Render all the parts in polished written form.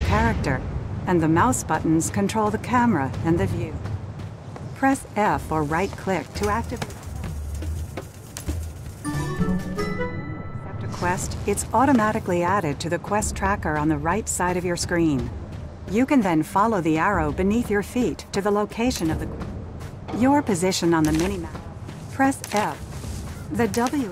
character, and the mouse buttons control the camera and the view. Press F or right-click to activate. Accept a quest, it's automatically added to the quest tracker on the right side of your screen. You can then follow the arrow beneath your feet to the location of your position on the minimap. Press F. The W.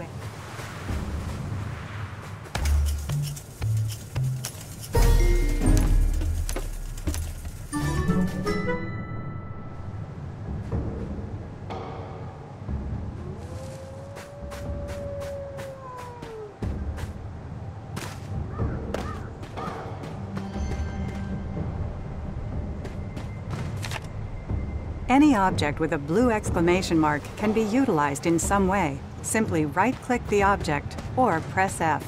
Any object with a blue exclamation mark can be utilized in some way. Simply right-click the object or press F.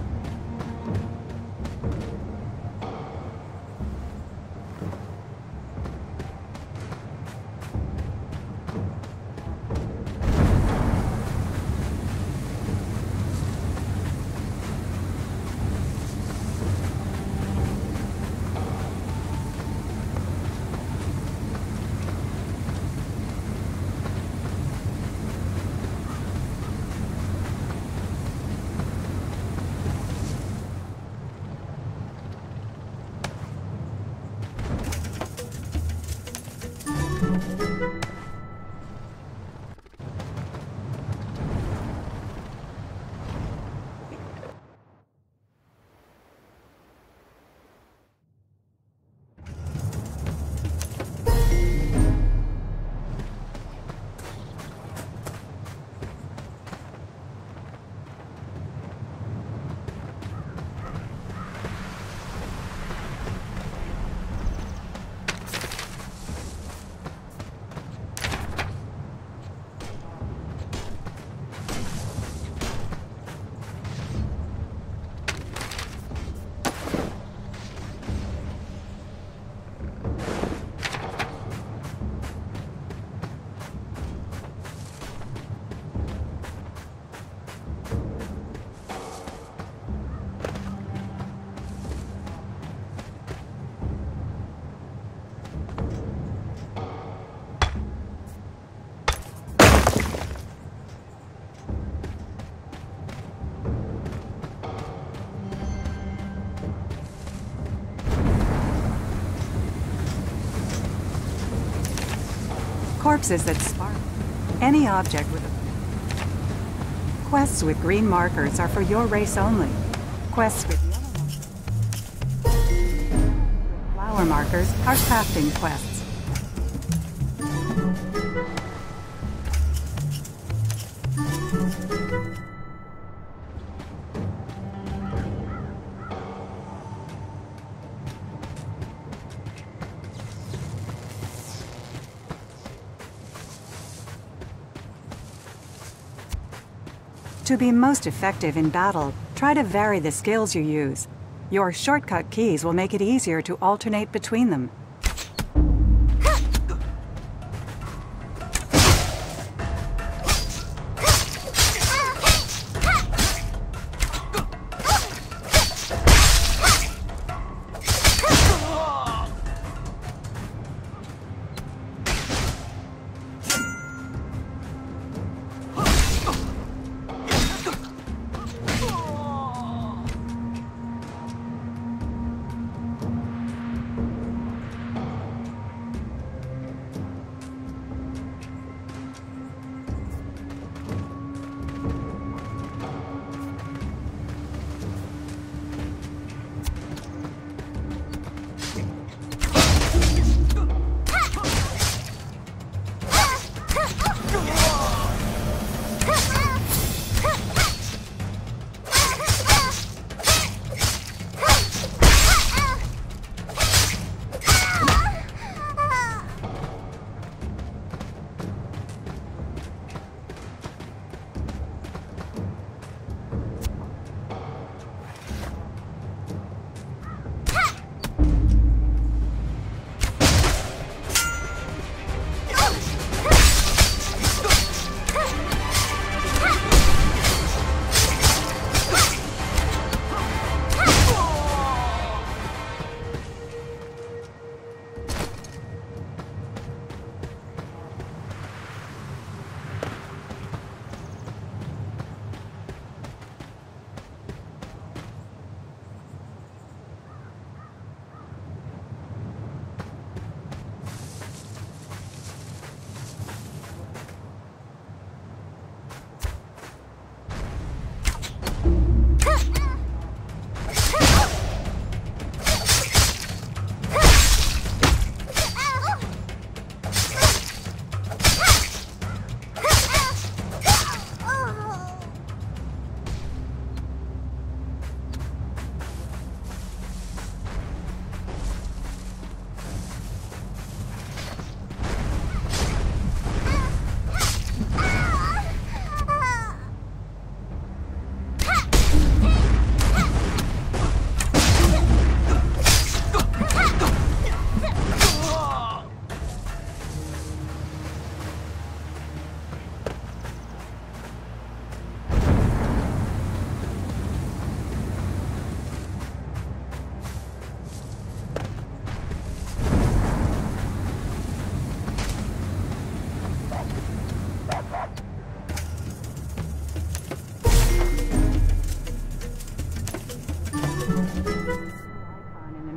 Corpses that spark. Any object with a... Quests with green markers are for your race only. Quests with yellow flower markers are crafting quests. To be most effective in battle, try to vary the skills you use. Your shortcut keys will make it easier to alternate between them.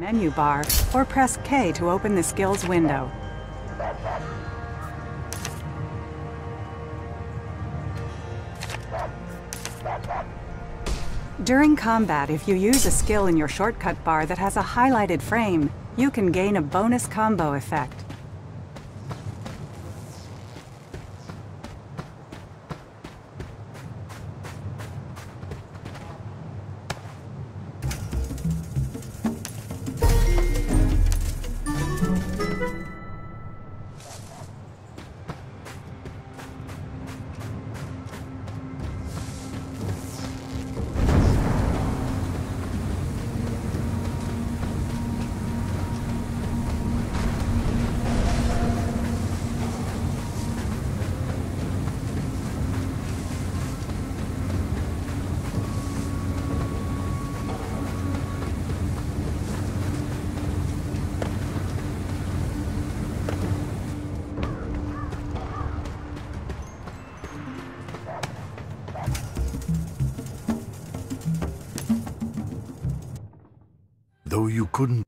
menu bar, or press K to open the skills window. During combat, if you use a skill in your shortcut bar that has a highlighted frame, you can gain a bonus combo effect. Though you couldn't.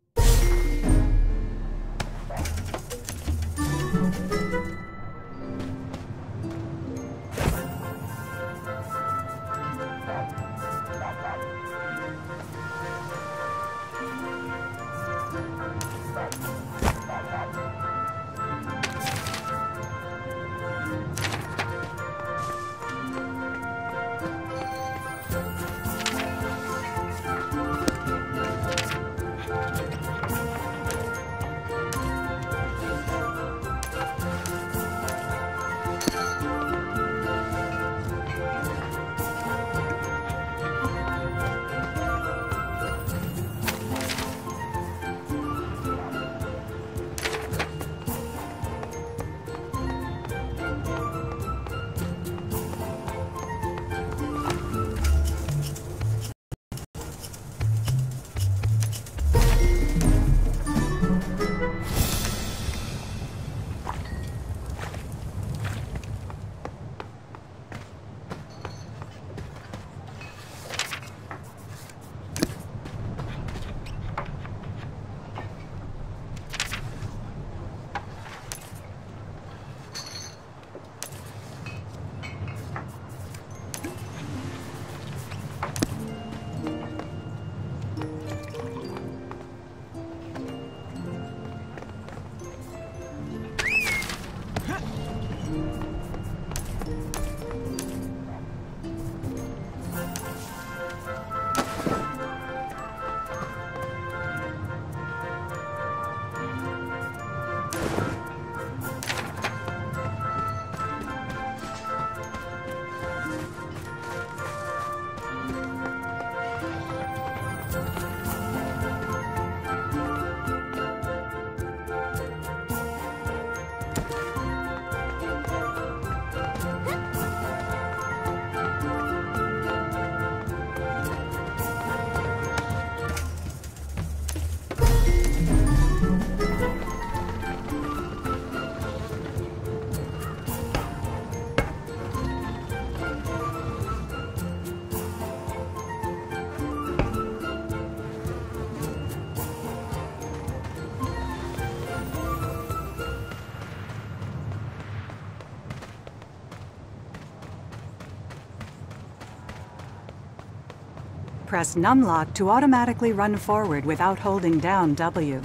Press numlock to automatically run forward without holding down W.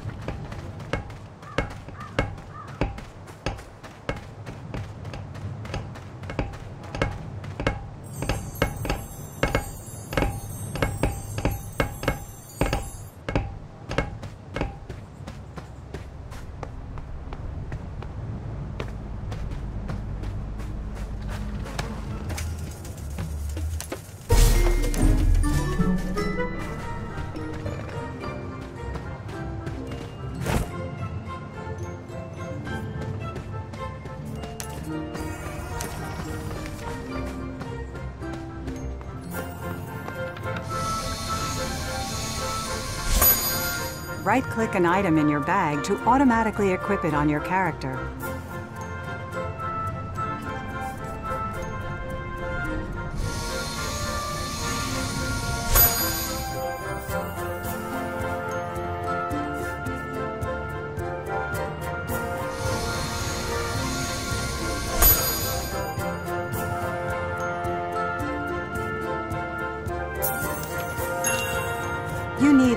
Right-click an item in your bag to automatically equip it on your character.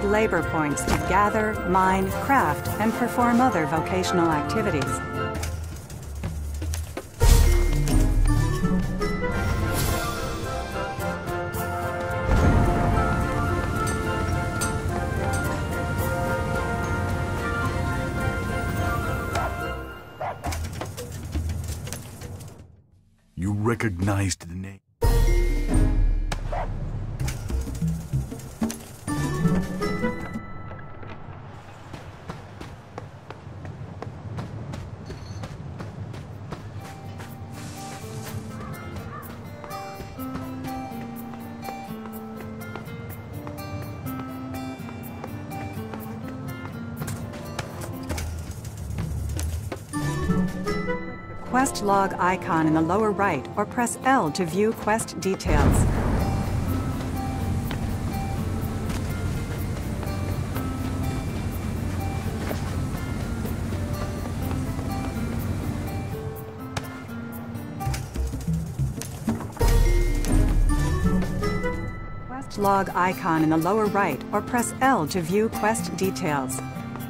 labor points to gather, mine, craft, and perform other vocational activities. You recognized the name. Quest log icon in the lower right, or press L to view quest details. Quest log icon in the lower right, or press L to view quest details.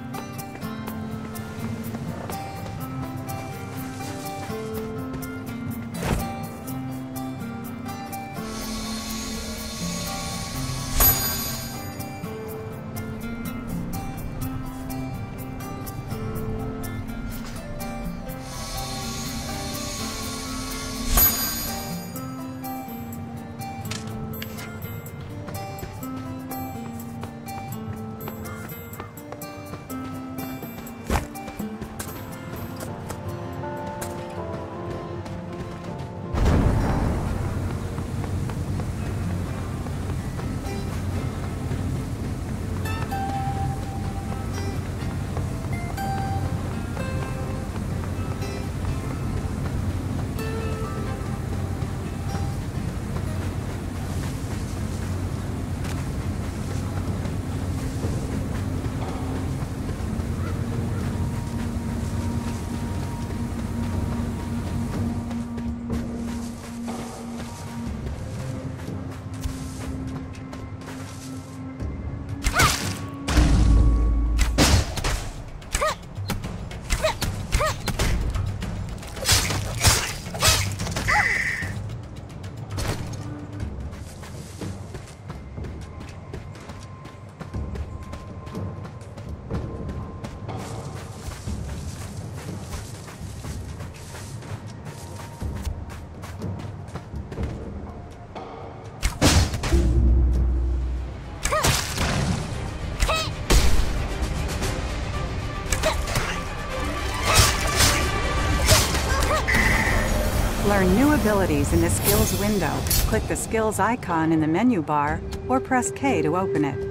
Learn new abilities in the Skills window. Click the Skills icon in the menu bar, or press K to open it.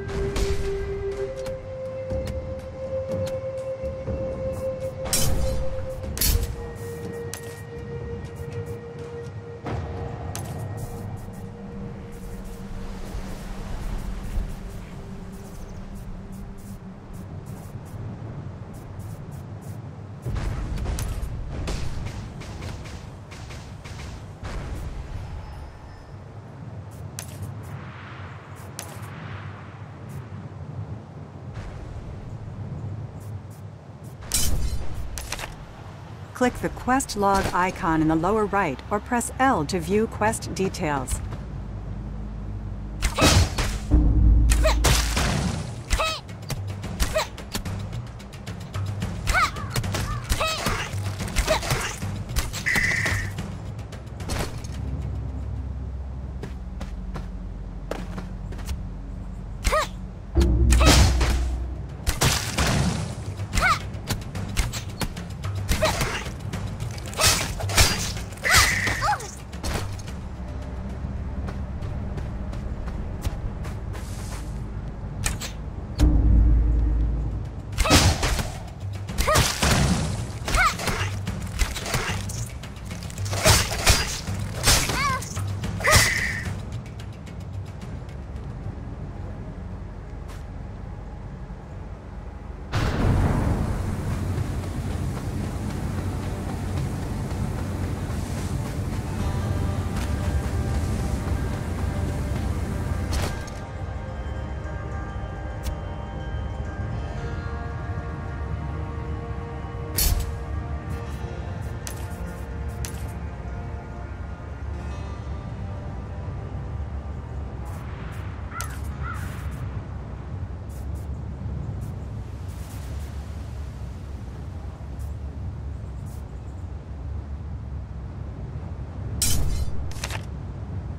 Click the Quest log icon in the lower right, or press L to view quest details.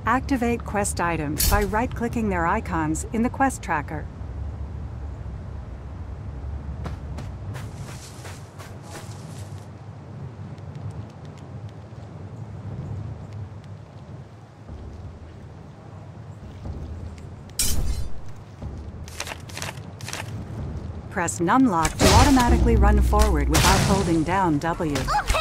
Activate quest items by right-clicking their icons in the quest tracker. Press numlock to automatically run forward without holding down W.